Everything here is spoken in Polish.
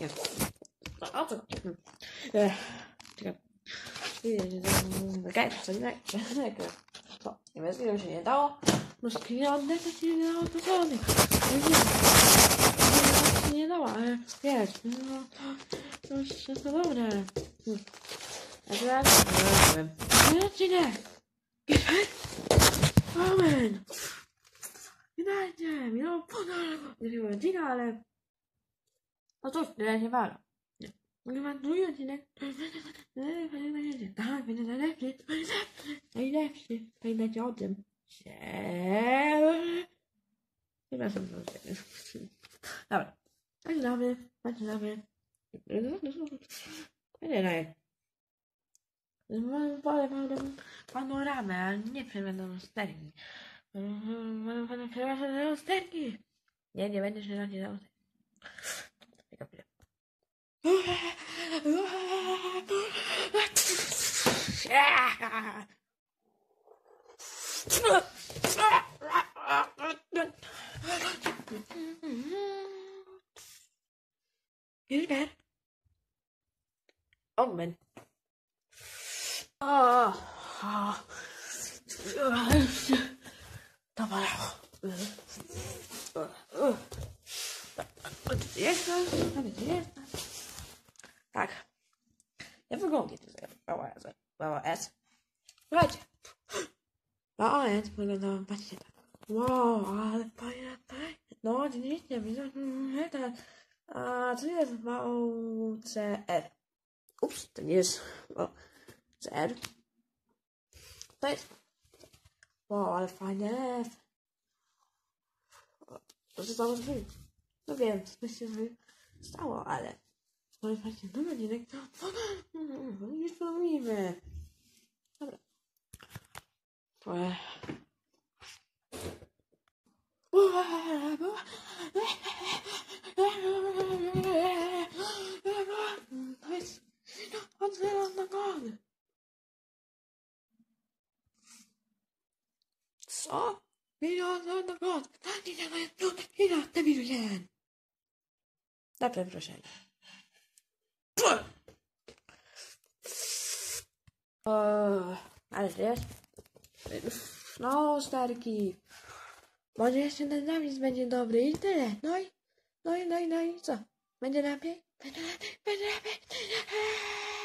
Jest. O co? Czekaj. Co? Nie się nie dało. Muszę pieniądze, to się nie dało, to żadnych. Nie dało, ale wiesz, no to już wszystko dobre. A teraz nie wiem. Nie. Amen. Nie dajcie mi, no nie wiem, ale no cóż, tyle się wala. Chyba drugi odcinek. Tak, będzie najlepszy. Pamiętajcie o tym. Przepraszam, dobra. Zaczynamy. Panoramę, ale nie przemianą lusterki. Lusterki. Nie będę się radził za lusterki. Is bad. Oh man. Dobra. Jest. Tak. Ja wyglądam mała S. Słuchajcie. Mała S wyglądała, patrzcie tak. Wow, ale fajna. No, nie widzę. A co jest VCR? Ups, to nie jest VCR. To jest. Wow, ale fajne. To się stało zrobić. No wiem, co się stało, ale. No i właśnie, no godzinę. Już robimy. Dobra. Co? Milion na god. Ile debilu jeden. Na przeproszenie. Ale wiesz? No, starki. Może jeszcze ten zapis będzie dobry i tyle. No i co? Będzie lepiej? Będzie lepiej.